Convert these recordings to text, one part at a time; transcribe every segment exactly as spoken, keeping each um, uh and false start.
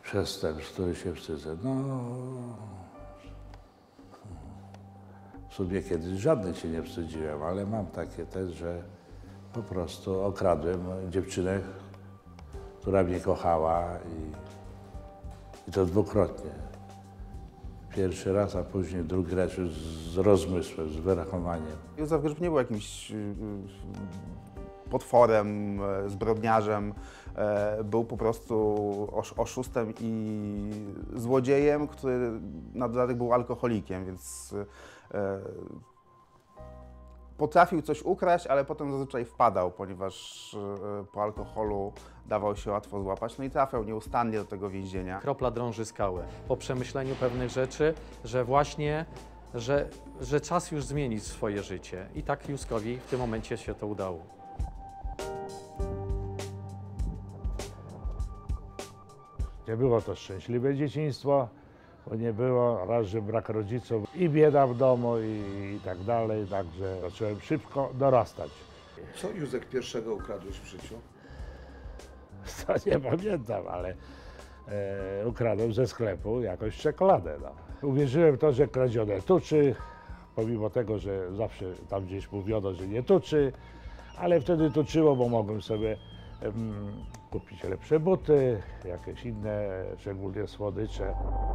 przestępstw, który się wstydzę. No, w sumie kiedyś żadnych się nie wstydziłem, ale mam takie też, że po prostu okradłem dziewczynę, która mnie kochała i, i to dwukrotnie. Pierwszy raz, a później drugi raz już z rozmysłem, z wyrachowaniem. Józef Grzyb nie był jakimś potworem, zbrodniarzem. Był po prostu oszustem i złodziejem, który na dodatek był alkoholikiem, więc potrafił coś ukraść, ale potem zazwyczaj wpadał, ponieważ po alkoholu dawał się łatwo złapać, no i trafiał nieustannie do tego więzienia. Kropla drąży skałę. Po przemyśleniu pewnych rzeczy, że właśnie, że, że czas już zmienić swoje życie. I tak Józkowi w tym momencie się to udało. Nie było to szczęśliwe dzieciństwo, bo nie było raz, że brak rodziców i bieda w domu i, i tak dalej, także zacząłem szybko dorastać. Co Józek pierwszego ukradłeś w życiu? To nie pamiętam, ale e, ukradłem ze sklepu jakąś czekoladę. No. Uwierzyłem w to, że kradzione tuczy, pomimo tego, że zawsze tam gdzieś mówiono, że nie tuczy, ale wtedy tuczyło, bo mogłem sobie em, kupić lepsze buty, jakieś inne, szczególnie słodycze.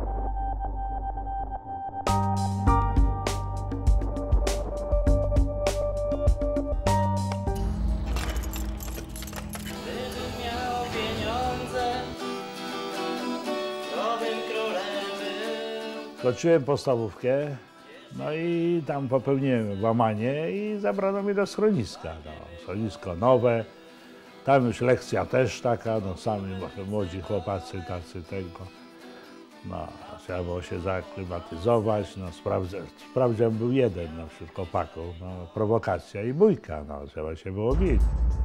Skończyłem podstawówkę, no i tam popełniłem włamanie i zabrano mnie do schroniska. No, schronisko nowe, tam już lekcja też taka, no sami młodzi chłopacy tacy tego. No, trzeba było się zaaklimatyzować, no sprawdzian, sprawdzian był jeden no, wśród chłopaków, no, prowokacja i bójka, no trzeba się było bić.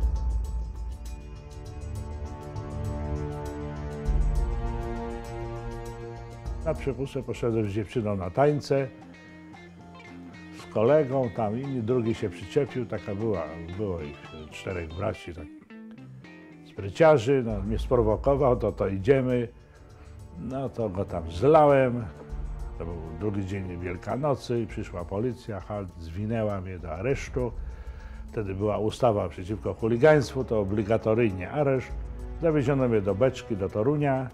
Na przepustce poszedłem z dziewczyną na tańce, z kolegą, tam inni, drugi się przyczepił, taka była, było ich czterech braci, tak, spryciarzy, no, mnie sprowokował, to to idziemy, no to go tam zlałem, to był drugi dzień Wielkanocy i przyszła policja, halt, zwinęła mnie do aresztu, wtedy była ustawa przeciwko chuligaństwu, to obligatoryjnie areszt, zawieziono mnie do Beczki, do Torunia.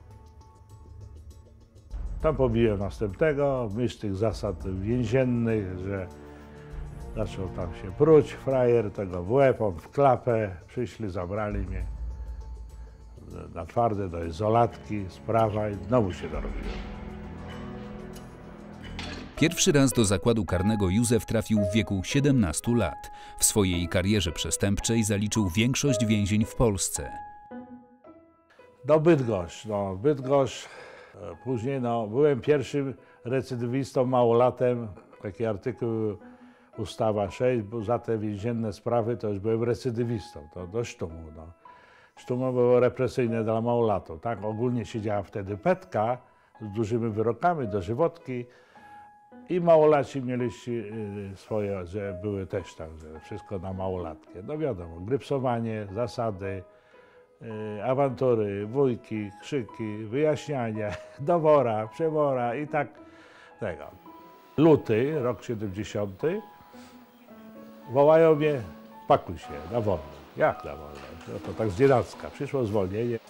Tam pobiłem następnego, w myśl tych zasad więziennych, że zaczął tam się pruć, frajer, tego w łeb, on w klapę, przyszli, zabrali mnie na twarde do izolatki, sprawa i znowu się dorobiłem. Pierwszy raz do zakładu karnego Józef trafił w wieku siedemnastu lat. W swojej karierze przestępczej zaliczył większość więzień w Polsce. Do Bydgoszcz, no Bydgoszcz. Później no, byłem pierwszym recydywistą, małolatem, taki artykuł ustawa sześć, bo za te więzienne sprawy to już byłem recydywistą, to do sztumu. No. Sztumo było represyjne dla małolatów, tak? Ogólnie siedziała wtedy petka z dużymi wyrokami, dożywotki i małolaci mieli swoje, że były też tak, że wszystko na małolatkie. No wiadomo, grypsowanie, zasady, awantury, wujki, krzyki, wyjaśniania, dowora, przewora i tak tego. Luty, rok siedemdziesiąty, wołają mnie, pakuj się na wolność. Jak na wolność? No to tak z nienacka, przyszło zwolnienie.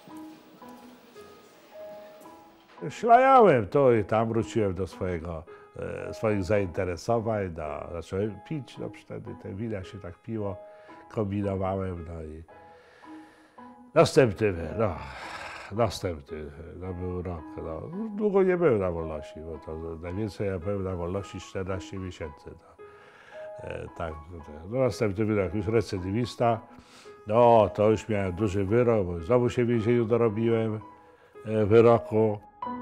Szlajałem to i tam, wróciłem do swojego, e, swoich zainteresowań, do, zacząłem pić, no wtedy te wina się tak piło, kombinowałem, no i następny, no, następny, no był rok, no, długo nie byłem na wolności, bo to najwięcej ja byłem na wolności czternaście miesięcy, no. E, tak, no następny wyrok, już recydywista, no to już miałem duży wyrok, bo znowu się w więzieniu dorobiłem e, wyroku.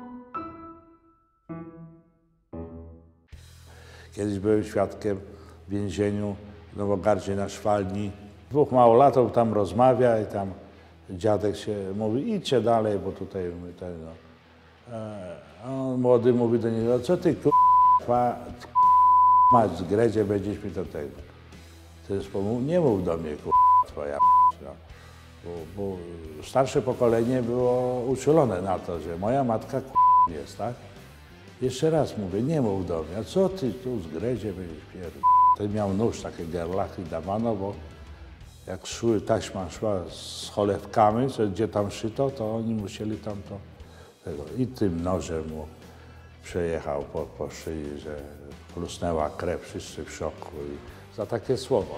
Kiedyś byłem świadkiem w więzieniu w Nowogardzie na Szwalni. Dwóch małolatów tam rozmawia i tam dziadek się mówi, idźcie dalej, bo tutaj my ten, no. A on młody mówi do niego, co ty k***a, mać z Gredzie, będziesz mi do tego. To jest pomógł, nie mów do mnie k***a, twoja no. Bo, bo starsze pokolenie było uczulone na to, że moja matka k***a jest, tak? Jeszcze raz mówię, nie mów do mnie, a co ty tu z gredzie będziesz pierd... Ten miał nóż, takie gerlachy dawano, bo jak szły, taśma szła z cholewkami, co, gdzie tam szyto, to oni musieli tam to... Tego. I tym nożem mu przejechał po, po szyi, że plusnęła krew, wszyscy w szoku i za takie słowo.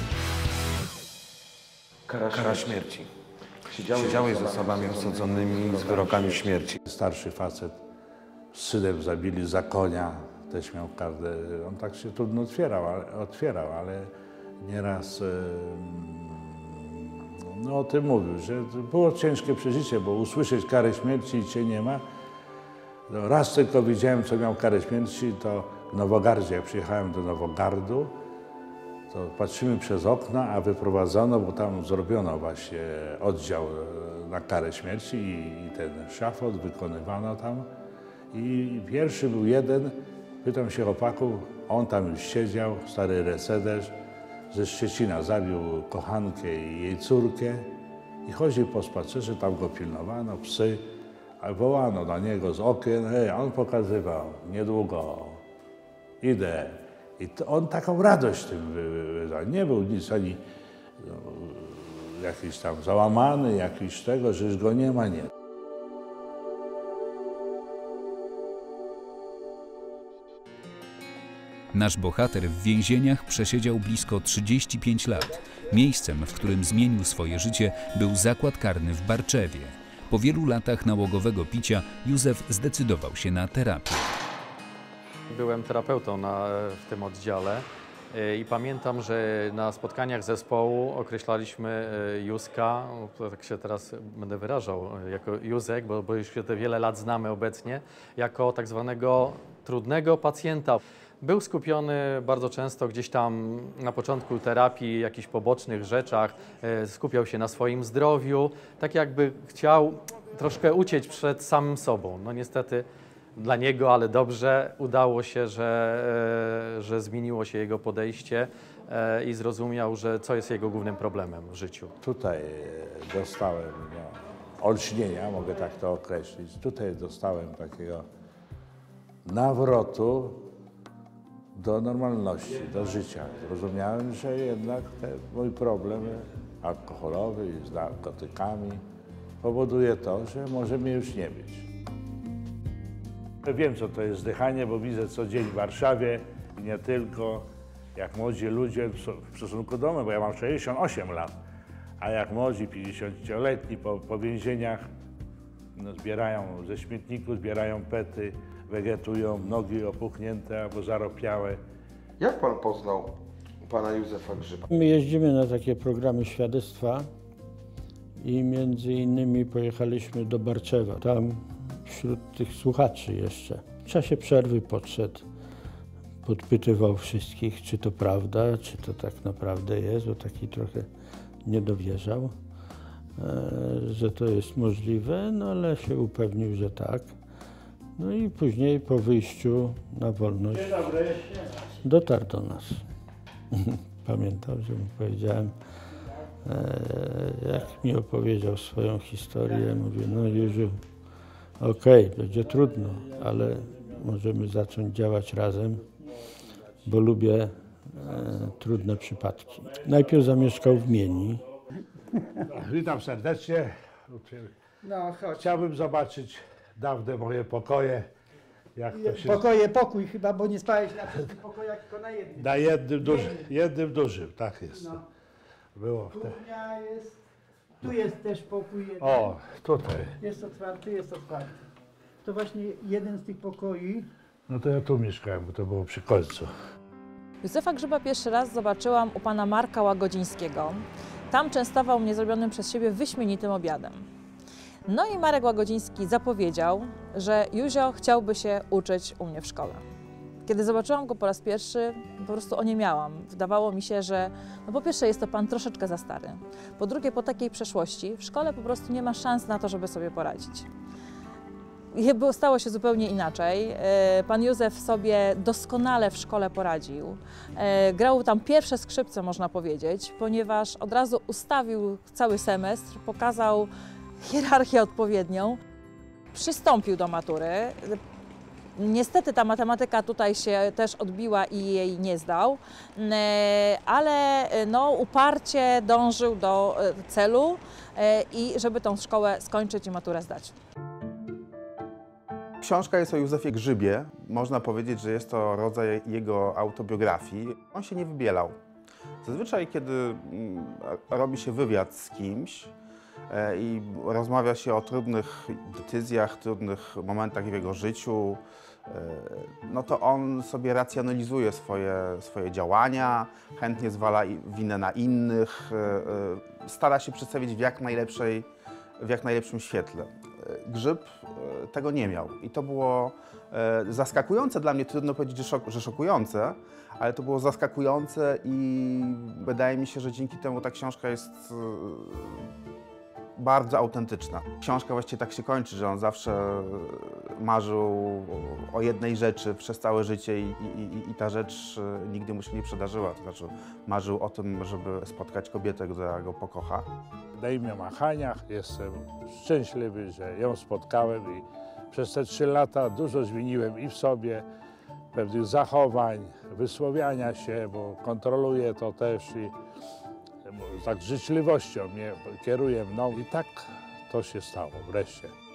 Kara, Kara śmierci. Siedziałeś, Siedziałeś z osobami osadzonymi z wyrokami śmierci. Starszy facet z synem zabili za konia, też miał kartę. On tak się trudno otwierał, ale, otwierał, ale nieraz no, o tym mówił, że było ciężkie przeżycie, bo usłyszeć karę śmierci i cię nie ma. No, raz tylko widziałem, co miał karę śmierci, to w Nowogardzie. Jak przyjechałem do Nowogardu, to patrzymy przez okna, a wyprowadzono, bo tam zrobiono właśnie oddział na karę śmierci i, i ten szafot wykonywano tam. I pierwszy był jeden, pytam się chłopaków, on tam już siedział, stary recedes, ze Szczecina zabił kochankę i jej córkę i chodził po spacerze, tam go pilnowano, psy, a wołano na niego z okien, hej, a on pokazywał, niedługo, idę. I to on taką radość tym wydał. Nie był nic ani no, jakiś tam załamany, jakiś tego, że już go nie ma, nie. Nasz bohater w więzieniach przesiedział blisko trzydzieści pięć lat. Miejscem, w którym zmienił swoje życie, był zakład karny w Barczewie. Po wielu latach nałogowego picia Józef zdecydował się na terapię. Byłem terapeutą na, w tym oddziale i pamiętam, że na spotkaniach zespołu określaliśmy Józka, tak się teraz będę wyrażał, jako Józek, bo, bo już się te wiele lat znamy obecnie, jako tak zwanego trudnego pacjenta. Był skupiony bardzo często gdzieś tam na początku terapii, jakichś pobocznych rzeczach, skupiał się na swoim zdrowiu, tak jakby chciał troszkę uciec przed samym sobą. No niestety dla niego, ale dobrze, udało się, że, że zmieniło się jego podejście i zrozumiał, że co jest jego głównym problemem w życiu. Tutaj dostałem no, olśnienia, mogę tak to określić. Tutaj dostałem takiego nawrotu do normalności, do życia. Zrozumiałem, że jednak ten mój problem alkoholowy i z narkotykami powoduje to, że może mnie już nie być. Wiem, co to jest zdychanie, bo widzę co dzień w Warszawie i nie tylko, jak młodzi ludzie w stosunku do mnie, bo ja mam sześćdziesiąt osiem lat, a jak młodzi pięćdziesięcioletni po, po więzieniach no, zbierają ze śmietników, zbierają pety, wegetują, nogi opuchnięte albo zaropiałe. Jak pan poznał pana Józefa Grzyba? My jeździmy na takie programy świadectwa i między innymi pojechaliśmy do Barczewa. Tam wśród tych słuchaczy jeszcze w czasie przerwy podszedł, podpytywał wszystkich, czy to prawda, czy to tak naprawdę jest, bo taki trochę nie dowierzał, że to jest możliwe, no ale się upewnił, że tak. No i później po wyjściu na wolność dotarł do nas. Pamiętam, że mu powiedziałem, jak mi opowiedział swoją historię, mówię, no Józiu, okej, okay, będzie trudno, ale możemy zacząć działać razem, bo lubię e, trudne przypadki. Najpierw zamieszkał w Mieni. Witam serdecznie. No, chodź. Chciałbym zobaczyć dawne moje pokoje. Jak to się... Pokoje, pokój chyba, bo nie spałeś na wszystkich pokojach, tylko na jednym. Na jednym dużym, jednym dużym, tak jest. No. Było w te... Kuchnia jest, tu jest też pokój jeden. O, tutaj. Jest otwarty, jest otwarty. To właśnie jeden z tych pokoi. No to ja tu mieszkałem, bo to było przy końcu. Józefa Grzyba pierwszy raz zobaczyłam u pana Marka Łagodzińskiego. Tam częstował mnie zrobionym przez siebie wyśmienitym obiadem. No i Marek Łagodziński zapowiedział, że Józio chciałby się uczyć u mnie w szkole. Kiedy zobaczyłam go po raz pierwszy, po prostu oniemiałam. Wydawało mi się, że no po pierwsze jest to pan troszeczkę za stary. Po drugie, po takiej przeszłości w szkole po prostu nie ma szans na to, żeby sobie poradzić. je- stało się zupełnie inaczej. E, Pan Józef sobie doskonale w szkole poradził. E, Grał tam pierwsze skrzypce, można powiedzieć, ponieważ od razu ustawił cały semestr, pokazał hierarchię odpowiednią, przystąpił do matury. Niestety ta matematyka tutaj się też odbiła i jej nie zdał, e, ale no, uparcie dążył do e, celu e, i żeby tą szkołę skończyć i maturę zdać. Książka jest o Józefie Grzybie. Można powiedzieć, że jest to rodzaj jego autobiografii. On się nie wybielał. Zazwyczaj, kiedy mm, robi się wywiad z kimś e, i rozmawia się o trudnych decyzjach, trudnych momentach w jego życiu, e, no to on sobie racjonalizuje swoje, swoje działania, chętnie zwala i- winę na innych, e, e, stara się przedstawić w jak najlepszej, w jak najlepszym świetle. Grzyb e, tego nie miał i to było e, zaskakujące dla mnie, trudno powiedzieć, że, szok, że szokujące, ale to było zaskakujące i wydaje mi się, że dzięki temu ta książka jest e, bardzo autentyczna. Książka właściwie tak się kończy, że on zawsze marzył o jednej rzeczy przez całe życie i, i, i ta rzecz e, nigdy mu się nie przydarzyła. To znaczy marzył o tym, żeby spotkać kobietę, która go pokocha. Na imię Machaniach jestem szczęśliwy, że ją spotkałem i przez te trzy lata dużo zmieniłem i w sobie, pewnych zachowań, wysławiania się, bo kontroluję to też i tak z życzliwością mnie kieruję mną i tak to się stało wreszcie.